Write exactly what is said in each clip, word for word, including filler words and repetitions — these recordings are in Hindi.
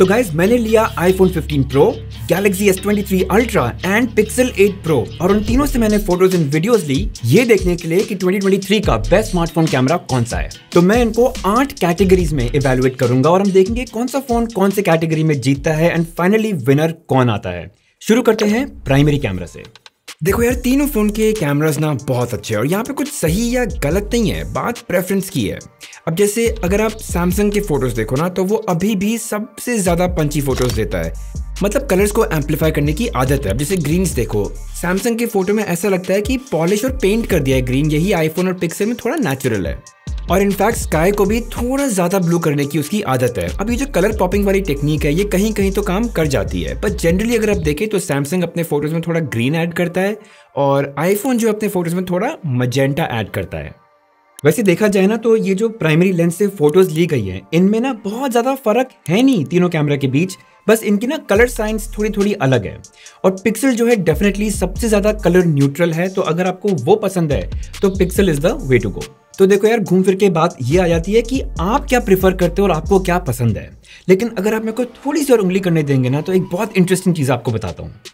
तो गाइज मैंने लिया iPhone fifteen Pro, Galaxy S twenty three Ultra and Pixel eight Pro और उन तीनों से मैंने फोटोज एंड वीडियोस ली ये देखने के लिए कि ट्वेंटी ट्वेंटी थ्री का बेस्ट स्मार्टफोन कैमरा कौन सा है। तो मैं इनको आठ कैटेगरीज में इवैल्यूएट करूंगा और हम देखेंगे कौन सा फोन कौन से कैटेगरी में जीतता है एंड फाइनली विनर कौन आता है। शुरू करते हैं प्राइमरी कैमरा से। देखो यार, तीनों फोन के कैमरास ना बहुत अच्छे हैं और यहाँ पे कुछ सही या गलत नहीं है, बात प्रेफरेंस की है। अब जैसे अगर आप सैमसंग के फोटोज देखो ना तो वो अभी भी सबसे ज्यादा पंची फोटोज देता है, मतलब कलर्स को एम्पलीफाई करने की आदत है। अब जैसे ग्रीन्स देखो, सैमसंग के फोटो में ऐसा लगता है कि पॉलिश और पेंट कर दिया है ग्रीन, यही आईफोन और पिक्सल में थोड़ा नेचुरल है। और इनफैक्ट स्काई को भी थोड़ा ज्यादा ब्लू करने की उसकी आदत है। अब ये जो कलर पॉपिंग वाली टेक्निक है ये कहीं कहीं तो काम कर जाती है, पर जनरली अगर आप देखें तो सैमसंग अपने फोटोज में थोड़ा ग्रीन ऐड करता है और आईफोन जो अपने फोटोज में थोड़ा मजेंटा ऐड करता है। वैसे देखा जाए ना तो ये जो प्राइमरी लेंस से फोटोज ली गई है इनमें ना बहुत ज्यादा फर्क है नहीं तीनों कैमरा के बीच, बस इनकी ना कलर साइंस थोड़ी थोड़ी अलग है। और पिक्सल जो है डेफिनेटली सबसे ज्यादा कलर न्यूट्रल है, तो अगर आपको वो पसंद है तो Pixel is the way to go. तो देखो यार, घूम फिर के बात ये आ जाती है कि आप क्या प्रेफर करते हो और आपको क्या पसंद है। लेकिन अगर आप मेरे को थोड़ी सी और उंगली करने देंगे ना तो एक बहुत इंटरेस्टिंग चीज आपको बताता हूँ।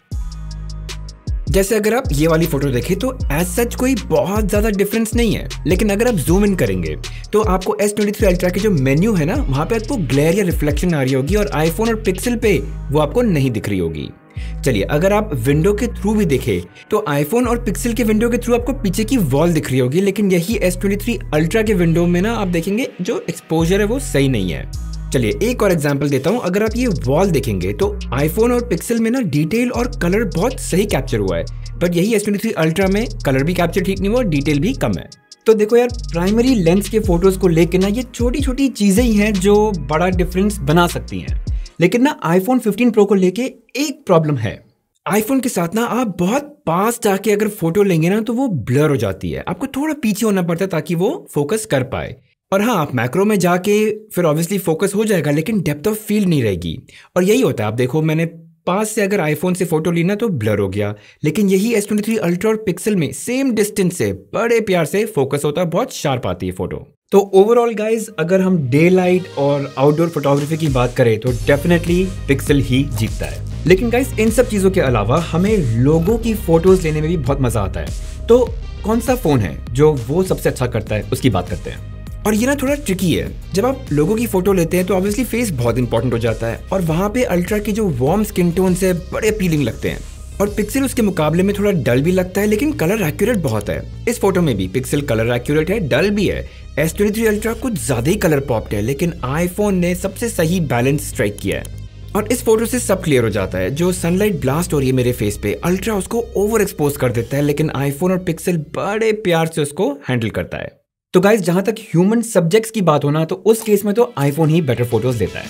जैसे अगर आप ये वाली फोटो देखें तो एज सच कोई बहुत ज्यादा डिफरेंस नहीं है, लेकिन अगर आप जूम इन करेंगे तो आपको एस ट्वेंटी थ्री अल्ट्रा के जो मेन्यू है ना वहां पे आपको ग्लेयर या रिफ्लेक्शन आ रही होगी और आईफोन और पिक्सल पे वो आपको नहीं दिख रही होगी। चलिए, अगर आप विंडो के थ्रू भी देखें तो आईफोन और पिक्सल के विंडो के थ्रू आपको पीछे की वॉल दिख रही होगी, लेकिन यही एस ट्वेंटी थ्री अल्ट्रा के विंडो में ना आप देखेंगे जो एक्सपोजर है वो सही नहीं है। चलिए एक और एग्जांपल देता हूं। अगर आप ये वॉल देखेंगे तो आईफोन और पिक्सल में ना डिटेल और कलर बहुत सही कैप्चर हुआ है, बट यही एस ट्वेंटी थ्री अल्ट्रा में कलर भी कैप्चर ठीक नहीं हुआ और डिटेल भी कम है। तो देखो यार, प्राइमरी लेंस के फोटोज को लेकर ना ये छोटी छोटी चीजें ही हैं जो बड़ा डिफरेंस बना सकती हैं। लेकिन ना आईफोन फिफ्टीन प्रो को लेके एक प्रॉब्लम है। आईफोन के साथ ना आप बहुत पास जाके अगर फोटो लेंगे ना तो वो ब्लर हो जाती है, आपको थोड़ा पीछे होना पड़ता है ताकि वो फोकस कर पाए। और हाँ, आप मैक्रो में जाके फिर ऑब्वियसली फोकस हो जाएगा लेकिन डेप्थ ऑफ फील्ड नहीं रहेगी। और यही होता है, आप देखो मैंने पास से अगर आईफोन से फोटो ली ना तो ब्लर हो गया, लेकिन यही एस ट्वेंटी थ्री अल्ट्रा और पिक्सल में सेम डिस्टेंस से बड़े प्यार से फोकस होता है, बहुत शार्प आती है फोटो। तो ओवरऑल गाइज, अगर हम डे लाइट और आउटडोर फोटोग्राफी की बात करें तो डेफिनेटली पिक्सल ही जीतता है। लेकिन गाइज, इन सब चीजों के अलावा हमें लोगों की फोटोज लेने में भी बहुत मजा आता है। तो कौन सा फोन है जो वो सबसे अच्छा करता है, उसकी बात करते हैं। और ये ना थोड़ा ट्रिकी है। जब आप लोगों की फोटो लेते हैं तो ऑब्वियसली फेस बहुत इंपॉर्टेंट हो जाता है और वहां पे अल्ट्रा की जो वार्म स्किन टोन से बड़े अपीलिंग लगते हैं और पिक्सल उसके मुकाबले में थोड़ा डल भी लगता है, लेकिन कलर एक्यूरेट बहुत है। इस फोटो में भी पिक्सल कलर एक्यूरेट है, डल भी है। एस ट्वेंटी थ्री अल्ट्रा कुछ ज्यादा ही कलर पॉप्ड है, लेकिन आईफोन ने सबसे सही बैलेंस स्ट्राइक किया है और इस फोटो से सब क्लियर हो जाता है। जो सनलाइट ब्लास्ट हो रही है मेरे फेस पे, अल्ट्रा उसको ओवर एक्सपोज कर देता है, लेकिन आईफोन और पिक्सल बड़े प्यार से उसको हैंडल करता है। तो गाइस, जहां तक ह्यूमन सब्जेक्ट्स की बात होना तो उस केस में तो आईफोन ही बेटर फोटोज देता है।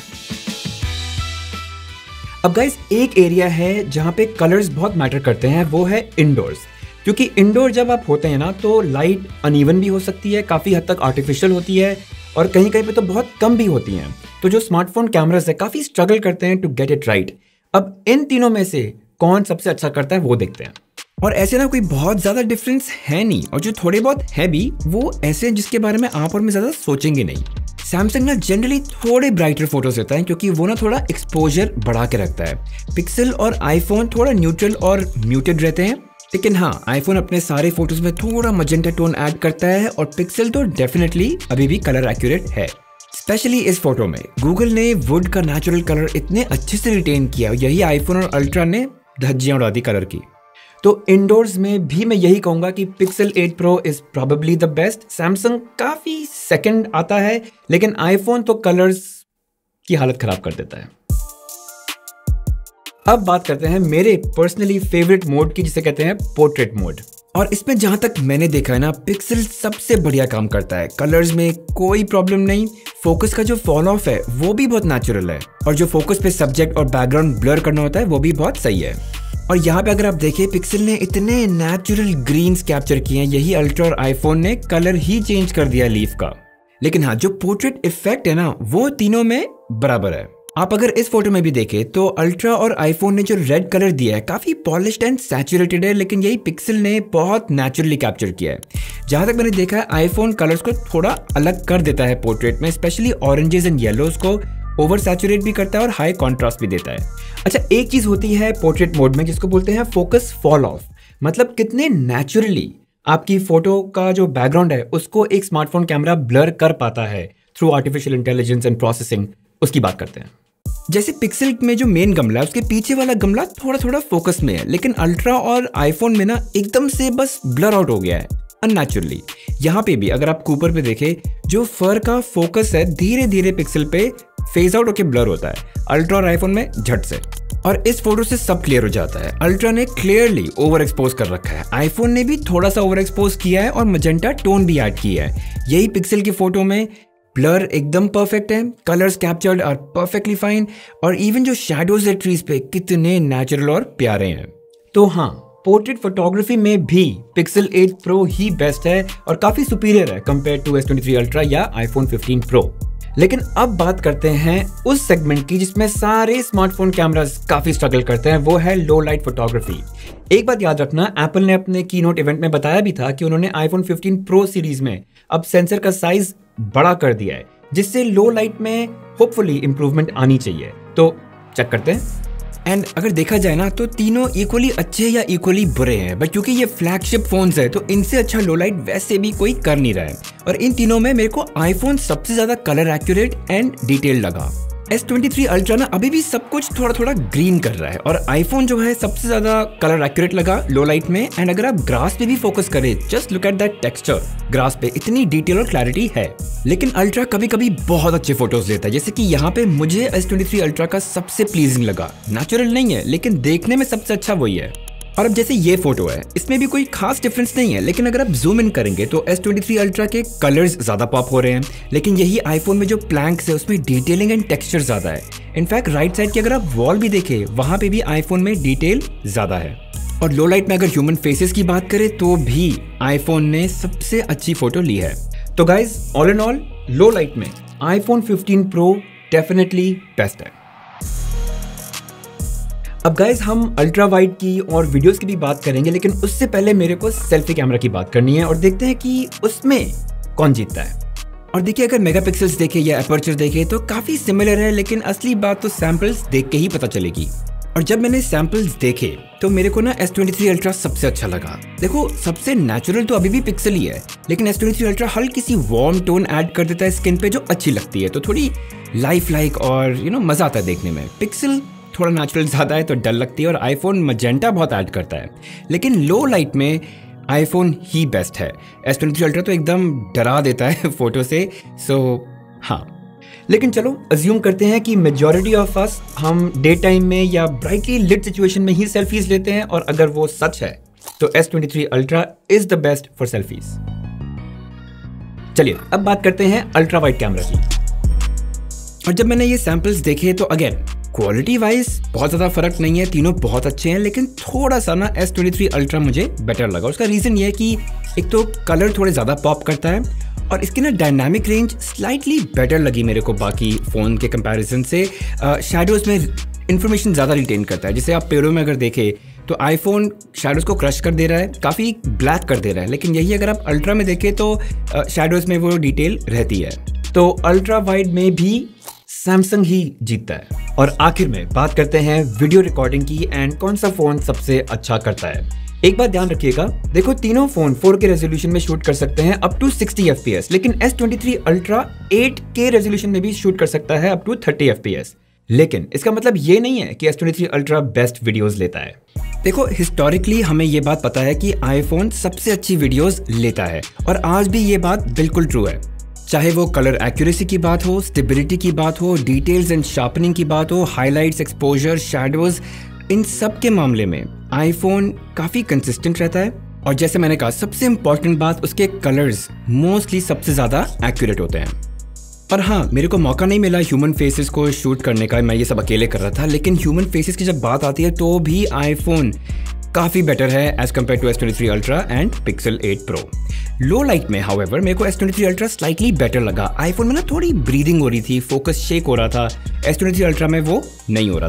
अब गाइस, एक एरिया है जहां पे कलर्स बहुत मैटर करते हैं, वो है इंडोर्स। क्योंकि इंडोर जब आप होते हैं ना तो लाइट अनइवन भी हो सकती है, काफी हद तक आर्टिफिशियल होती है और कहीं कहीं पे तो बहुत कम भी होती हैं। तो जो स्मार्टफोन कैमरास है काफी स्ट्रगल करते हैं टू गेट इट राइट। अब इन तीनों में से कौन सबसे अच्छा करता है वो देखते हैं। और ऐसे ना कोई बहुत ज्यादा डिफरेंस है नहीं, और जो थोड़े बहुत है भी वो ऐसे हैं जिसके बारे में आप और मैं ज्यादा सोचेंगे नहीं। सैमसंग ना जनरली थोड़े ब्राइटर फोटोज लेता है क्योंकि वो ना थोड़ा एक्सपोजर बढ़ा के रखता है। पिक्सल और आईफोन थोड़ा न्यूट्रल और म्यूटेड रहते हैं, लेकिन हाँ, आईफोन अपने सारे फोटोज में थोड़ा मजेंटा टोन ऐड करता है और पिक्सल तो डेफिनेटली अभी भी कलर एक्यूरेट है। स्पेशली इस फोटो में गूगल ने वुड का नेचुरल कलर इतने अच्छे से रिटेन किया, यही आईफोन और अल्ट्रा ने धज्जियां उड़ा दी कलर की। तो इंडोर्स में भी मैं यही कहूंगा कि Pixel eight Pro is probably the best. Samsung काफी सेकंड आता है, लेकिन आईफोन तो कलर्स की हालत खराब कर देता है। अब बात करते हैं मेरे पर्सनली फेवरेट मोड की, जिसे कहते हैं पोर्ट्रेट मोड। और इसमें जहां तक मैंने देखा है ना, पिक्सल सबसे बढ़िया काम करता है। कलर्स में कोई प्रॉब्लम नहीं, फोकस का जो फॉल ऑफ है वो भी बहुत नेचुरल है और जो फोकस पे सब्जेक्ट और बैकग्राउंड ब्लर करना होता है वो भी बहुत सही है। और यहाँ पे अगर आप देखें, पिक्सल ने इतने नेचुरल ग्रीन्स कैप्चर किए हैं, यही अल्ट्रा और आईफोन ने कलर ही चेंज कर दिया लीफ का। लेकिन हाँ, जो पोर्ट्रेट इफेक्ट है ना वो तीनों में बराबर है। आप अगर इस फोटो में भी देखें तो अल्ट्रा और आईफोन ने जो रेड कलर दिया है काफी पॉलिश्ड एंड सैचुरेटेड है, लेकिन यही पिक्सल ने बहुत नेचुरली कैप्चर किया है। जहां तक मैंने देखा है, आईफोन कलर्स को थोड़ा अलग कर देता है पोर्ट्रेट में, स्पेशली ऑरेंजेस एंड येलोज को ओवर सैचुरेट भी करता है और हाई कॉन्ट्रास्ट भी देता है। अच्छा, एक चीज होती है पोर्ट्रेट मोड में जिसको बोलते हैं फोकस फॉल ऑफ, मतलब कितने नेचुरली आपकी फोटो का जो बैकग्राउंड है उसको एक स्मार्टफोन कैमरा ब्लर कर पाता है through artificial intelligence and processing, उसकी बात करते हैं। जैसे पिक्सल में जो मेन गमला है उसके पीछे वाला गमला थोड़ा थोड़ा फोकस में है, लेकिन अल्ट्रा और आईफोन में ना एकदम से बस ब्लर आउट हो गया है अननेचुरली। यहाँ पे भी अगर आप कूपर पे देखें, जो फर का फोकस है धीरे धीरे पिक्सल पे फेज आउट होकर ब्लर होता है, अल्ट्रा और आईफोन में झट से। और इस फोटो से सब क्लियर हो जाता है। अल्ट्रा ने क्लियरली ओवर एक्सपोज कर रखा है, आईफोन ने भी थोड़ा सा ओवर एक्सपोज किया है और मजेंटा टोन भी ऐड किया है। यही पिक्सल की फोटो में ब्लर एकदम परफेक्ट है, colours captured are perfectly fine, और इवन जो शैडोज है ट्रीज पे कितने नेचुरल और प्यारे हैं। तो हाँ, पोर्ट्रेट फोटोग्राफी में भी पिक्सल एट प्रो ही बेस्ट है और काफी सुपीरियर है compare to S twenty three Ultra या आईफोन फिफ्टीन प्रो। लेकिन अब बात करते हैं उस सेगमेंट की जिसमें सारे स्मार्टफोन कैमरास काफी स्ट्रगल करते हैं, वो है लो लाइट फोटोग्राफी। एक बात याद रखना, एप्पल ने अपने कीनोट इवेंट में बताया भी था कि उन्होंने आईफोन फिफ्टीन प्रो सीरीज में अब सेंसर का साइज बड़ा कर दिया है, जिससे लो लाइट में होपफुली इंप्रूवमेंट आनी चाहिए। तो चेक करते हैं। एंड अगर देखा जाए ना तो तीनों इक्वली अच्छे या इक्वली बुरे हैं, बट क्योंकि ये फ्लैगशिप फोन्स है तो इनसे अच्छा लो लाइट वैसे भी कोई कर नहीं रहा है। और इन तीनों में मेरे को आईफोन सबसे ज्यादा कलर एक्यूरेट एंड डिटेल लगा। एस ट्वेंटी थ्री अल्ट्रा ना अभी भी सब कुछ थोड़ा थोड़ा ग्रीन कर रहा है, और आईफोन जो है सबसे ज्यादा कलर एक्यूरेट लगा लो लाइट में। एंड अगर आप ग्रास पे भी फोकस करें, just look at that texture, grass पे इतनी डिटेल और क्लैरिटी है। लेकिन अल्ट्रा कभी कभी बहुत अच्छे फोटोज लेता है, जैसे कि यहाँ पे मुझे एस ट्वेंटी थ्री अल्ट्रा का सबसे प्लीजिंग लगा। नेचुरल नहीं है लेकिन देखने में सबसे अच्छा वही है। और अब जैसे ये फोटो है, इसमें भी कोई खास डिफरेंस नहीं है, लेकिन अगर आप जूम इन करेंगे तो एस ट्वेंटी थ्री अल्ट्रा के कलर्स ज्यादा पॉप हो रहे हैं, लेकिन यही आईफोन में जो प्लैंक्स है उसमें डिटेलिंग एंड टेक्सचर ज्यादा है। इनफैक्ट राइट साइड की अगर आप वॉल भी देखें, वहां पे भी आईफोन में डिटेल ज्यादा है। और लो लाइट में अगर ह्यूमन फेसेस की बात करें तो भी आईफोन ने सबसे अच्छी फोटो ली है। तो guys, all in all low light में iPhone fifteen Pro definitely best है। अब गाइज, हम अल्ट्रा वाइड की और वीडियोस की भी बात करेंगे, लेकिन उससे पहले मेरे को सेल्फी कैमरा की बात करनी है और देखते हैं कि उसमें कौन जीतता है। और देखिए, अगर मेगापिक्सल्स देखे या अपर्चर देखे तो काफी सिमिलर है, लेकिन असली बात तो सैंपल्स देख के ही पता चलेगी। और जब मैंने सैंपल्स देखे तो मेरे को ना एस ट्वेंटी थ्री अल्ट्रा सबसे अच्छा लगा। देखो, सबसे नेचुरल तो अभी भी पिक्सल ही है, लेकिन एस ट्वेंटी थ्री अल्ट्रा हल्की सी वार्म टोन ऐड कर देता है स्किन पे जो अच्छी लगती है, तो थोड़ी लाइफ लाइक और यू नो मजा आता है देखने में। पिक्सल थोड़ा नेचुरल ज्यादा है तो डल लगती है, और आईफोन मजेंटा बहुत ऐड करता है। लेकिन लो लाइट में आईफोन ही बेस्ट है। एस ट्वेंटी थ्री अल्ट्रा तो एकदम डरा देता है फोटो से। सो हाँ, लेकिन चलो अज्यूम करते हैं कि मेजॉरिटी ऑफ अस हम डे टाइम में या ब्राइटली लिट सिचुएशन में ही सेल्फीज लेते हैं, और अगर वो सच है तो S twenty three Ultra is the best for selfies. चलिए अब बात करते हैं अल्ट्रा वाइड कैमरा की। और जब मैंने ये सैंपल्स देखे तो अगेन क्वालिटी वाइज बहुत ज़्यादा फर्क नहीं है, तीनों बहुत अच्छे हैं, लेकिन थोड़ा सा ना एस ट्वेंटी थ्री अल्ट्रा मुझे बेटर लगा। उसका रीज़न ये है कि एक तो कलर थोड़े ज़्यादा पॉप करता है, और इसकी ना डायनामिक रेंज स्लाइटली बेटर लगी मेरे को बाकी फ़ोन के कंपैरिजन से। शैडोज़ में इन्फॉर्मेशन ज़्यादा रिटेन करता है। जैसे आप पेड़ों में अगर देखें तो आईफोन शैडोज़ को क्रश कर दे रहा है, काफ़ी ब्लैक कर दे रहा है, लेकिन यही अगर आप अल्ट्रा में देखें तो शैडोज़ में वो डिटेल रहती है। तो अल्ट्रा वाइड में भी सैमसंग ही जीतता है। और आखिर में बात करते हैं वीडियो रिकॉर्डिंग की एंड कौन सा फोन सबसे अच्छा करता है। एक बात ध्यान रखिएगा, देखो तीनों फोन फोर के रेजोल्यूशन में शूट कर सकते हैं up to sixty F P S, लेकिन S twenty three ultra eight K resolution में भी शूट कर सकता है up to thirty F P S. लेकिन इसका मतलब ये नहीं है कि S twenty three ultra best videos लेता है। देखो, हिस्टोरिकली हमें ये बात पता है कि आईफोन सबसे अच्छी वीडियोस लेता है, और आज भी ये बात बिल्कुल ट्रू है। चाहे वो कलर एक्यूरेसी की बात हो, स्टेबिलिटी की बात हो, डिटेल्स एंड शार्पनिंग की बात हो, हाइलाइट्स, एक्सपोजर, शैडोज, इन सब के मामले में आईफोन काफ़ी कंसिस्टेंट रहता है। और जैसे मैंने कहा, सबसे इंपॉर्टेंट बात, उसके कलर्स मोस्टली सबसे ज़्यादा एक्यूरेट होते हैं। और हाँ, मेरे को मौका नहीं मिला ह्यूमन फेसेस को शूट करने का, मैं ये सब अकेले कर रहा था, लेकिन ह्यूमन फेसेस की जब बात आती है तो भी आईफोन काफ़ी बेटर है as compare to S twenty three Ultra and Pixel eight Pro. Low light में हाउएवर मेरे को S twenty three Ultra slightly better लगा। आईफोन में ना थोड़ी ब्रीदिंग हो रही थी, फोकस शेक हो रहा था, एस ट्वेंटी थ्री अल्ट्रा में वो नहीं हो रहा था।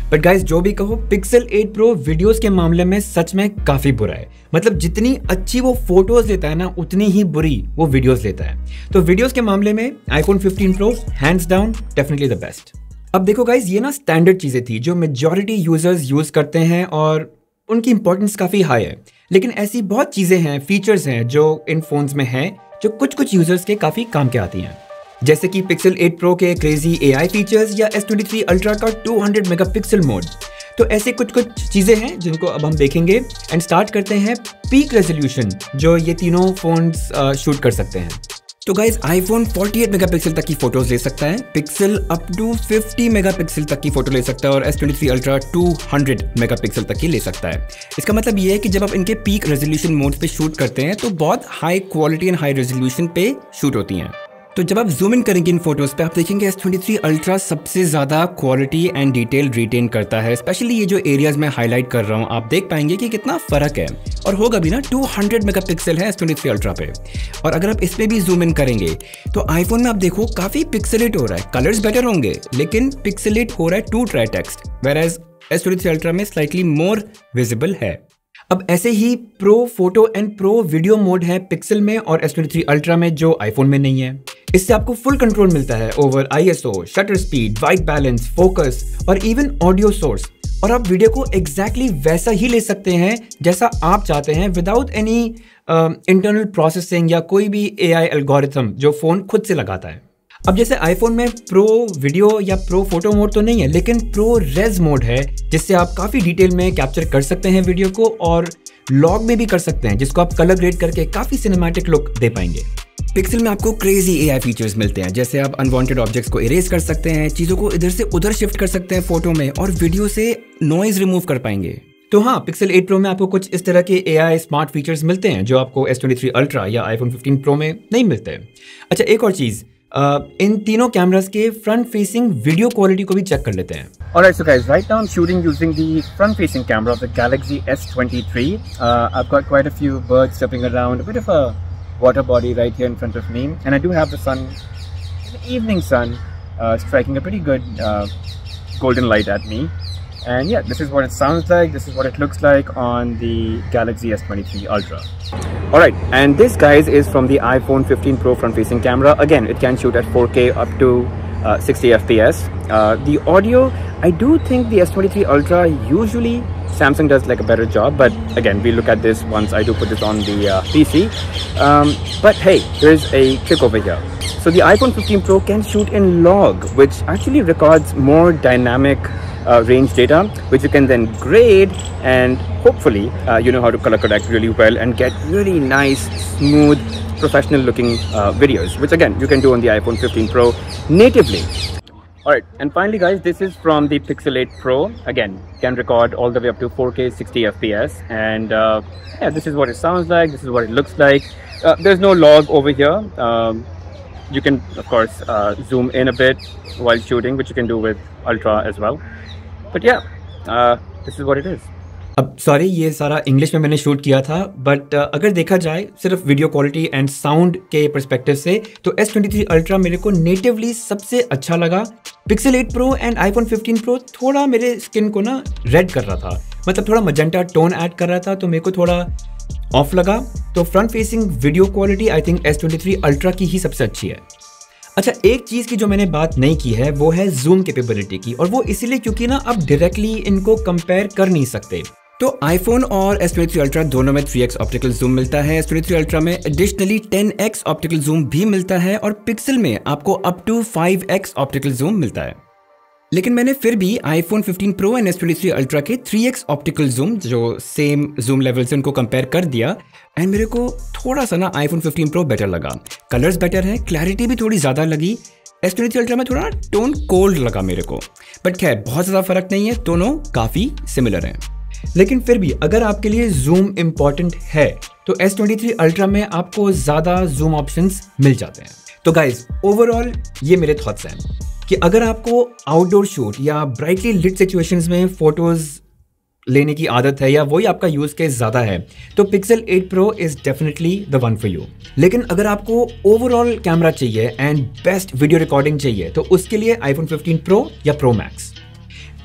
बट गाइस जो भी कहो, पिक्सल एट प्रो वीडियोस के मामले में सच में काफी बुरा है। मतलब जितनी अच्छी वो फोटोज लेता है ना, उतनी ही बुरी वो वीडियोस लेता है। तो वीडियोस के मामले में iPhone fifteen Pro hands down definitely the best. अब देखो गाइस, ये ना स्टैंडर्ड चीजें थी जो मेजॉरिटी यूजर्स यूज करते हैं और उनकी इंपॉर्टेंस काफी हाई है। लेकिन ऐसी बहुत चीजें हैं, फीचर्स हैं जो इन फोन्स में हैं जो कुछ कुछ यूजर्स के काफी काम के आती हैं। जैसे कि पिक्सल एट प्रो के क्रेजी एआई फीचर्स या एस ट्वेंटी थ्री अल्ट्रा का टू हंड्रेड मेगापिक्सल मोड। तो ऐसे कुछ कुछ चीजें हैं जिनको अब हम देखेंगे। एंड स्टार्ट करते हैं पीक रेजोल्यूशन जो ये तीनों फोन्स शूट कर सकते हैं। तो गाइज आईफोन अड़तालीस मेगापिक्सल तक की फोटोज ले सकता है, पिक्सल अप टू पचास मेगापिक्सल तक की फोटो ले सकता है और एस ट्वेंटी थ्री अल्ट्रा दो सौ मेगापिक्सल तक की ले सकता है। इसका मतलब ये है कि जब आप इनके पीक रेजोल्यूशन मोड पे शूट करते हैं तो बहुत high quality and high resolution पे शूट होती हैं। तो जब आप जूम इन करेंगे इन फोटोज पे, आप देखेंगे एस ट्वेंटी थ्री अल्ट्रा सबसे ज्यादा क्वालिटी एंड डिटेल रिटेन करता है। स्पेशली ये जो एरियाज में हाईलाइट कर रहा हूँ, आप देख पाएंगे कि कितना फर्क है। और होगा भी ना, दो सौ मेगापिक्सल है एस ट्वेंटी थ्री अल्ट्रा पे। और अगर आप इस पे भी जूम इन करेंगे तो आईफोन में आप देखो काफी पिक्सेलेट हो रहा है, कलर्स बेटर होंगे लेकिन पिक्सेलेट हो रहा है to try text, whereas S twenty three Ultra में स्लाइटली मोर विजिबल है। अब ऐसे ही pro photo and pro video mode है पिक्सल में और एस ट्वेंटी थ्री अल्ट्रा में जो आईफोन में नहीं है। इससे आपको फुल कंट्रोल मिलता है over ISO, shutter speed, white balance, focus और इवन ऑडियो सोर्स। और आप वीडियो को एग्जैक्टली वैसा ही ले सकते हैं जैसा आप चाहते हैं, विदाउट एनी इंटरनल प्रोसेसिंग या कोई भी एआई एल्गोरिथम जो फोन खुद से लगाता है। अब जैसे आईफोन में प्रो वीडियो या प्रो फोटो मोड तो नहीं है, लेकिन प्रो रेज मोड है जिससे आप काफी डिटेल में कैप्चर कर सकते हैं वीडियो को और लॉग में भी कर सकते हैं, जिसको आप कलर ग्रेड करके काफी सिनेमैटिक लुक दे पाएंगे। पिक्सल में आपको क्रेजी एआई फीचर्स मिलते हैं, जैसे आप अनवांटेड ऑब्जेक्ट्स को इरेज कर सकते हैं, चीजों को इधर से उधर शिफ्ट कर सकते हैं फोटो में और वीडियो से नॉइज रिमूव कर पाएंगे। तो हाँ, पिक्सल एट प्रो में आपको कुछ इस तरह के एआई स्मार्ट फीचर्स मिलते हैं जो आपको एस ट्वेंटी थ्री अल्ट्रा या आईफोन फिफ्टीन प्रो में नहीं मिलते। अच्छा, एक और चीज, Uh, इन तीनों कैमरास के फ्रंट फेसिंग वीडियो क्वालिटी को भी चेक कर लेते हैं। Alright, so guys, right now I'm shooting using the front facing camera of the Galaxy S twenty-three. Uh, I've got quite a few birds jumping around, a bit of a water body right here in front of me, and I do have the sun, the evening sun, uh, striking a pretty good uh, golden light at me. And yeah, this is what it sounds like, this is what it looks like on the Galaxy S twenty-three Ultra. Alright, and this guys is from the iPhone fifteen Pro front facing camera. Again, it can shoot at four K up to uh, sixty F P S. Uh, the audio, I do think the S twenty-three Ultra, usually Samsung does like a better job, but again, we'll look at this once I do put this on the uh, P C. Um, but hey, there's a trick over here. So the iPhone fifteen Pro can shoot in log, which actually records more dynamic Uh, range data, which you can then grade, and hopefully uh, you know how to color correct really well and get really nice, smooth, professional looking uh, videos, which again you can do on the iPhone fifteen Pro natively. Alright, and finally guys, this is from the Pixel eight Pro. Again, can record all the way up to four K sixty F P S, and uh, yeah, this is what it sounds like, this is what it looks like. Uh, there's no log over here. Um, you can of course uh, zoom in a bit while shooting, which you can do with Ultra as well. But yeah, uh, this is what it is. अब सॉरी, ये सारा इंग्लिश में मैंने शूट किया था, बट uh, अगर देखा जाए सिर्फ वीडियो क्वालिटी एंड साउंड के पर्सपेक्टिव से तो एस ट्वेंटी थ्री अल्ट्रा मेरे को नेटिवली सबसे अच्छा लगा। Pixel eight Pro and iPhone fifteen Pro थोड़ा मेरे स्किन को ना रेड कर रहा था, मतलब थोड़ा मजेंटा टोन ऐड कर रहा था, तो मेरे को थोड़ा ऑफ लगा। तो front facing video quality I think S twenty three Ultra की ही सबसे अच्छी है। अच्छा, एक चीज की जो मैंने बात नहीं की है वो है जूम कैपेबिलिटी की, और वो इसीलिए क्योंकि ना आप डायरेक्टली इनको कंपेयर कर नहीं सकते। तो आईफोन और एस ट्वेंटी थ्री अल्ट्रा दोनों में थ्री एक्स ऑप्टिकल जूम मिलता है। एस ट्वेंटी थ्री अल्ट्रा में additionally ten X optical zoom भी मिलता है और पिक्सल में आपको up to five X optical zoom मिलता है। लेकिन मैंने फिर भी iPhone fifteen Pro and S twenty three Ultra के थ्री एक्स ऑप्टिकल जूम जो सेम जूम लेवल से उनको कंपेयर कर दिया, एंड मेरे को थोड़ा सा ना आईफोन फिफ्टीन प्रो बेटर लगा। कलर्स बेटर है, क्लैरिटी भी थोड़ी ज़्यादा लगी। एस ट्वेंटी थ्री अल्ट्रा में थोड़ा टोन कोल्ड लगा मेरे को, बट खैर बहुत ज़्यादा फर्क नहीं है, दोनों काफ़ी सिमिलर हैं। लेकिन फिर भी अगर आपके लिए जूम इम्पॉर्टेंट है तो एस ट्वेंटी थ्री अल्ट्रा में आपको ज़्यादा जूम ऑप्शंस मिल जाते हैं। तो गाइज, ओवरऑल ये मेरे थॉट्स हैं कि अगर आपको आउटडोर शूट या ब्राइटली लिट सिचुएशंस में फोटोज लेने की आदत है या वही आपका यूज केस ज़्यादा है तो Pixel eight Pro is definitely the one for you. लेकिन अगर आपको ओवरऑल कैमरा चाहिए एंड बेस्ट वीडियो रिकॉर्डिंग चाहिए तो उसके लिए आईफोन फिफ्टीन प्रो या Pro Max.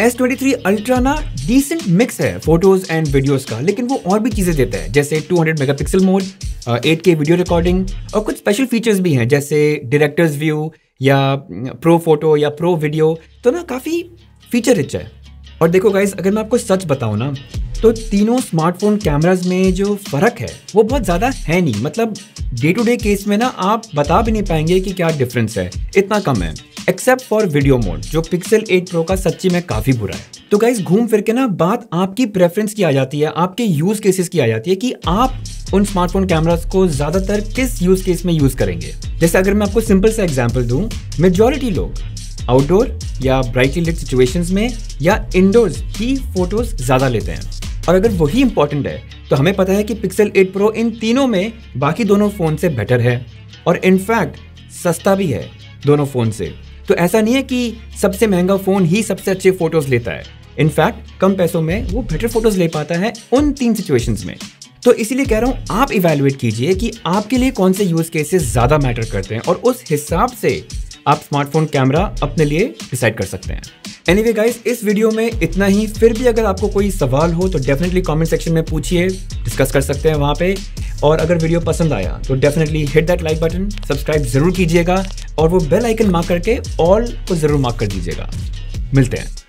S twenty three Ultra ना डिसेंट मिक्स है फोटोज एंड वीडियोस का, लेकिन वो और भी चीजें देता है जैसे two hundred megapixel mode, eight K video recording और कुछ स्पेशल फीचर्स भी हैं जैसे डायरेक्टर्स व्यू या प्रो फोटो या प्रो वीडियो। तो ना काफ़ी फीचर रिच है। और देखो गाइस, अगर मैं आपको सच बताऊं ना तो तीनों स्मार्टफोन कैमराज में जो फ़र्क है वो बहुत ज़्यादा है नहीं। मतलब डे टू डे केस में ना आप बता भी नहीं पाएंगे कि क्या डिफरेंस है, इतना कम है, एक्सेप्ट फॉर वीडियो मोड जो पिक्सल एट प्रो का सच्ची में काफ़ी बुरा है। तो गाइस, घूम फिर के ना बात आपकी प्रेफरेंस की आ जाती है, आपके यूज़ केसेस की आ जाती है कि आप उन स्मार्टफोन कैमरास को ज़्यादातर किस यूज़ केस में यूज़ करेंगे। जैसे अगर मैं आपको सिंपल सा एग्जाम्पल दूँ, मेजॉरिटी लोग आउटडोर या ब्राइटली लिट सिचुएशंस में या इंडोर्स ही फोटोज ज़्यादा लेते हैं। और अगर वही इंपॉर्टेंट है तो हमें पता है कि पिक्सल एट प्रो इन तीनों में बाकी दोनों फ़ोन से बेटर है और इनफैक्ट सस्ता भी है दोनों फ़ोन से। तो ऐसा नहीं है कि सबसे महंगा फ़ोन ही सबसे अच्छे फोटोज़ लेता है, इनफैक्ट कम पैसों में वो बेटर फोटोज़ ले पाता है उन तीन सिचुएशंस में। तो इसीलिए कह रहा हूँ, आप इवैल्यूएट कीजिए कि आपके लिए कौन से यूज़ केसेस ज़्यादा मैटर करते हैं और उस हिसाब से आप स्मार्टफोन कैमरा अपने लिए डिसाइड कर सकते हैं। एनीवे गाइस, इस वीडियो में इतना ही। फिर भी अगर आपको कोई सवाल हो तो डेफिनेटली कमेंट सेक्शन में पूछिए, डिस्कस कर सकते हैं वहाँ पे। और अगर वीडियो पसंद आया तो definitely hit that like button, subscribe जरूर कीजिएगा और वो बेल आइकन मार्क करके ऑल को जरूर मार्क कर दीजिएगा। मिलते हैं।